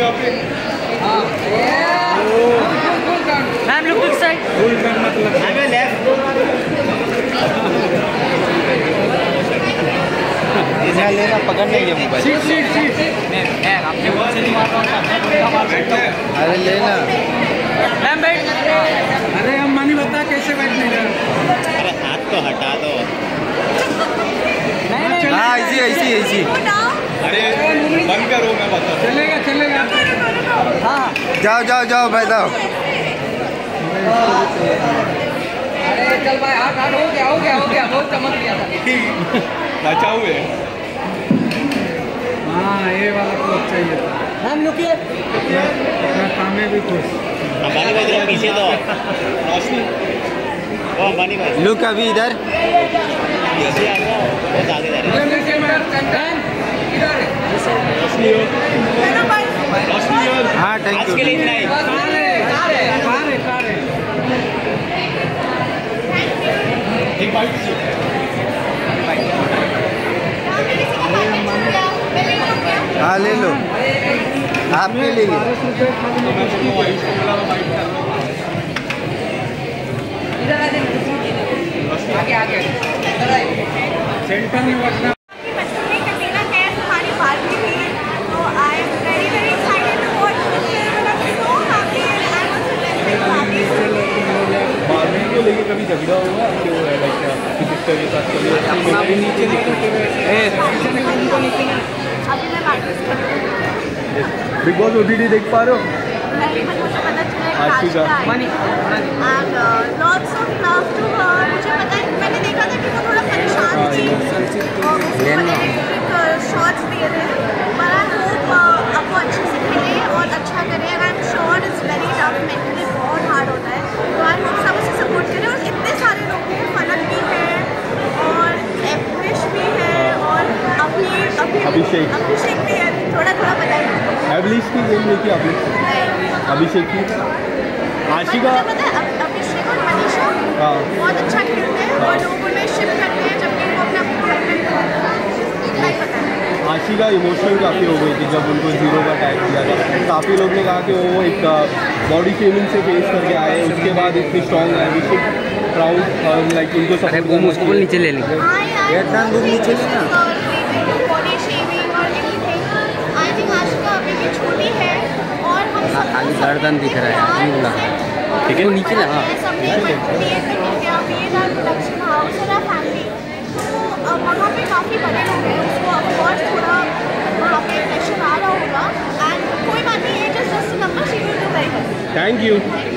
Ma'am look this side. Full turn मतलब हमें left इधर लेना, पकड़ नहीं है मोबाइल। सीट सीट सीट आपने बहुत से अरे लेना मैम बैठ। अरे हम मानी बता कैसे बैठने का। अरे हाथ तो हटा दो। हाँ ऐसी ऐसी ऐसी। अरे बंद करो, मैं बता। चलेगा चलेगा। हाँ जाओ जाओ जाओ बैठो। अरे चल भाई, हाथ हाथ हो गया बहुत चमक गया था। बचाओ है। हाँ ये वाला तो चाहिए था। मैम लुकिए। अपना काम में भी खुश। अंबानी भाई जरा पीछे दो। रोशनी ओ अंबानी भाई लुक अभी इधर। पीछे आ जाओ, बहुत आगे जा रहे हैं। हाँ थैंक आज यू। के लिए इतना ही। एक बाइट हाँ ले लो, आपके ले लो। आगे सेंटर में बैठना। लेके कभी झगड़ा होगा क्यों है लाइक आपकी सिस्टर के साथ कभी नीचे बिग बॉस ओटीटी देख पा रहे हो? आशिका मुझे पता है, मैंने देखा था कि वो थोड़ा परेशान थी शॉट्स दिए थे, पर आई होप अब वो अच्छे से खेले और अच्छा करे। And I am sure it's very tough, mentally बहुत हार्ड होता है। तो आई होप सब उसे सपोर्ट करें। और इतने सारे लोग हैं, फलक भी है और एवरेश भी है और अभिषेक भी है। थोड़ा बताइए। एवलिश की गेम देखी आपने? अभिषेक की आशिका पता है अभिषेक और मनीषा बहुत अच्छा खेलते हैं और लोग उन्हें शिप करते हैं जबकि वो अपना इतना ही पता है। आशिका इमोशनल काफ़ी हो गई थी जब उनको 0 का टैग किया था। काफ़ी लोग ने कहा कि वो एक बॉडी शेमिंग से फेस करके आए, उसके बाद इतनी स्ट्रॉन्ग है। अभिषेक प्राउड और लाइक उनको सब उसको बोल नीचे ले ली। हाँ यार नीचे लेना। बॉडी शेमिंग और एनीथिंग। आई थिंक आशिका अभी भी छोटी है और हम सब खाली गर्दन दिख रहा है। ठीक है नीचे ना। हाँ वहाँ पे काफ़ी बड़े लोग हैं, उसको ऑफकोर्स थोड़ा वहाँ पे प्रेशर आ रहा होगा। एंड कोई बात नहीं है, just number she will do very good. Thank you.